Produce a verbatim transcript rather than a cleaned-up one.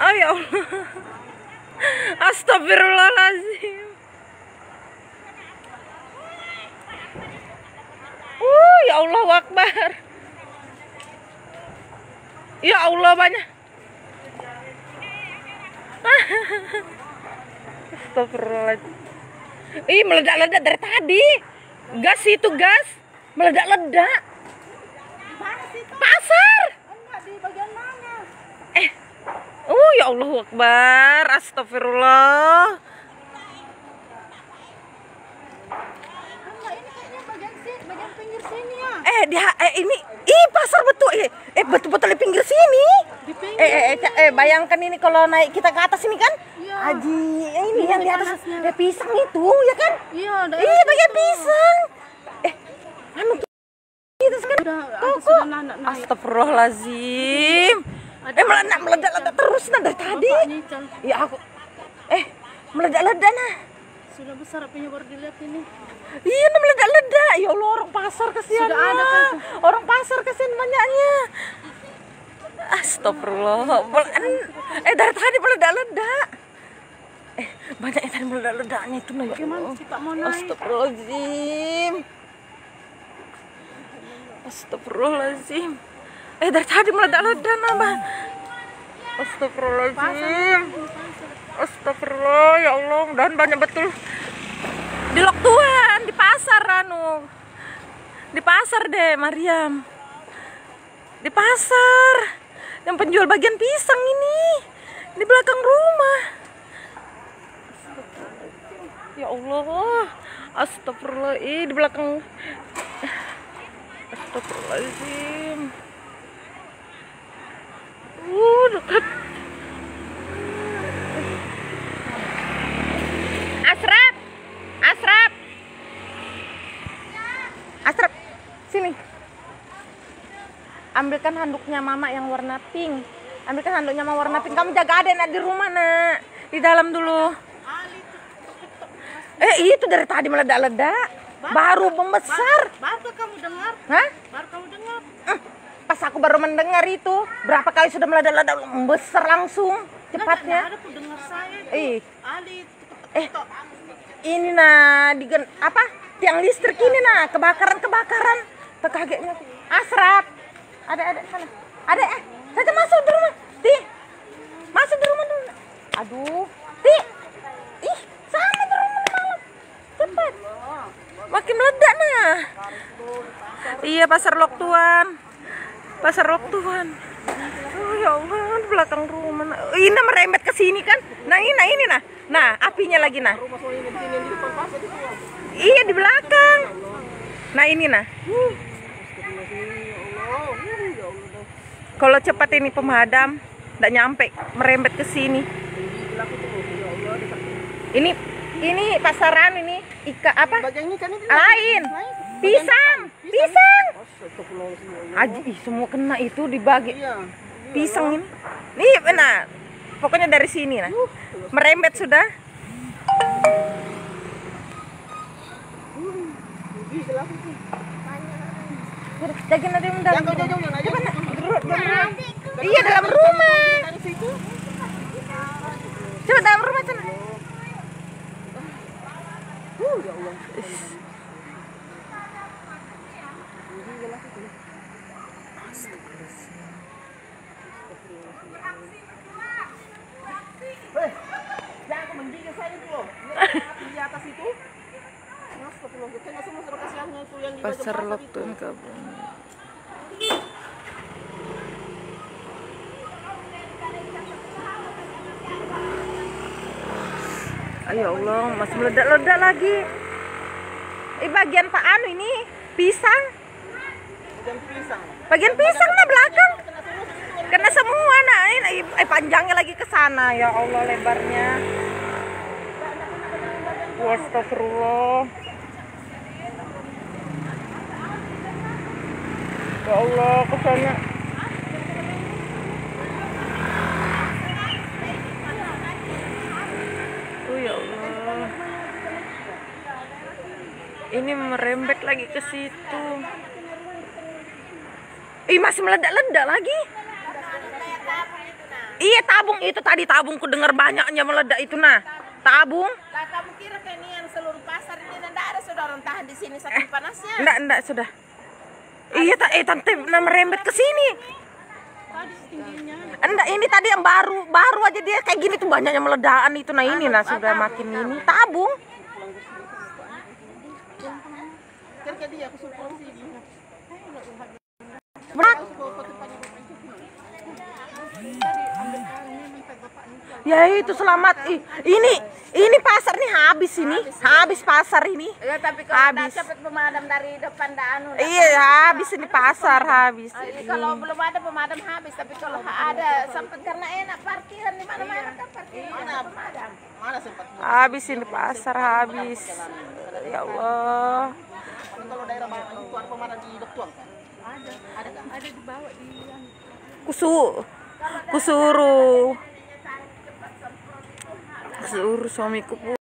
Oh ya Allah. Astagfirullahaladzim. Uh, ya Allah Akbar. Ya Allah banyak. Astagfirullahaladzim. Ih, meledak-ledak dari tadi. Gas itu gas. Meledak-ledak. Pasar. Di bagian mana? Eh. Oh ya Allah Akbar. Astagfirullah. Enggak, ini kayaknya bagian sini, bagian pinggir sini ya. Eh, dia eh ini ih pasar betul. Eh, eh betul-betul di pinggir sini. Di pinggir. Eh, eh, eh, eh, bayangkan ini kalau naik kita ke atas ini kan? Iya. Haji, eh, ini yang di atas eh, pisang itu, ya kan? Iya, Iya, bagian pisang. Eh, anu tuh itu kan? Udah, Tuh, aku sudah naik. naik. Astagfirullahaladzim. Eh, meledak, meledak-ledak terus nah dari tadi. Bapak nyicil. Ya aku, eh, meledak-ledak nah. Sudah besar apinya baru dilihat ini. Iya, nah meledak-ledak. Ya Allah, orang pasar kesian. Sudah ada kan? Orang pasar kesian banyaknya. Astagfirullah. Eh, dari tadi meledak-ledak. Eh, banyak yang tadi meledak-ledaknya itu nah. Gimana kita mau naik? Astagfirullahaladzim. Astagfirullahaladzim. Eh, dari tadi meledak-ledak nah, Bang. Astagfirullahaladzim. Astagfirullah, ya Allah, dan banyak betul. Di Lok Tuhan, di pasar anu. Di pasar deh, Mariam. Di pasar. Yang penjual bagian pisang ini. Di belakang rumah. Ya Allah. Astagfirullah, ih di belakang. Astagfirullahaladzim. Uh, dekat. Asrap. Asrap. Asrap. Sini. Ambilkan handuknya mama yang warna pink. Ambilkan handuknya mama warna pink. Kamu jaga adek nak di rumah nak. Di dalam dulu. Eh itu dari tadi meledak-ledak. Baru membesar. Baru kamu dengar? Hah? Baru kamu dengar? Eh, pas aku baru mendengar itu, berapa kali sudah meledak-ledak membesar langsung cepatnya. Ada aku dengar saya. Eh, Ali. eh, ini nah di apa? Tiang listrik ini nah kebakaran-kebakaran. Terkagetnya. Asrap. Ada ada sana. Ada eh. Saja masuk di rumah. Ti. Masuk di rumah dulu. Aduh. Ti. Ih, sana di rumah malam. Cepat. Makin meledak nah. Iya, pasar Lok Tuhan. Pasar Lok Tuhan. Oh ya Allah, di belakang rumah. Nah. Ini merembet ke sini kan? Nah, ini nah ini nah. Nah, apinya lagi nah. Iya, di belakang. Nah, ini nah. Kalau cepat ini pemadam, tidak nyampe merembet ke sini. Ini ini pasaran ini ika apa? Lain. Pisang, pisang. Aji, ih, semua kena itu dibagi. Pisang ini. Nih, benar. Pokoknya dari sini nah. Merembet sudah. Jaga nanti mendalam. Iya, dalam rumah. Coba dalam rumah sana. Uh, ya Allah. Hei, jangan menggigit saya itu loh. Di atas itu. Pasar Lok Tuhan Kabung. Ayo Allah, masih meledak-ledak lagi. Eh, bagian Pak Anu ini pisang. Bagian pisang. Bagian pisang nah belakang. Kena semua nah. Ini eh, panjangnya lagi ke sana. Ya Allah, lebarnya. Astagfirullah. Ya Allah, kesannya. Oh ya Allah. Ini merembet lagi ke situ. Ih, masih meledak-ledak lagi. Iya tabung itu tadi tabungku dengar banyaknya meledak itu nah. Tabung. Lah kamu kira kayak ini yang seluruh pasar ini enggak ada sudah orang tahan di sini saking panasnya. Enggak, enggak sudah. Iya tak eh tante nah merembet ke sini. Tadi setingginya. Enggak, ini tadi yang baru, baru aja dia kayak gini tuh banyaknya meledakan itu nah ini nah sudah makin ini tabung. Kan dia aku suruh polisi. Berat. Ya itu selamat. Ih, ini ini pasar nih habis ini. Habis pasar ini. Ya tapi kalau Habis. ada cepat pemadam dari depan dah anu. dah. Iya, habis ini pasar habis. Ah, ini kalau belum ada pemadam habis, tapi kalau ada sempat karena enak parkiran di mana-mana kan parkiran. Mana pemadam? Mana sempat? Habis ini pasar habis. Ya Allah. Kalau daerah keluar pemadam di Doktuang kan? Ada. Ada kan? Ada di bawah di Kusu kusuruh. Kusuruh suamiku.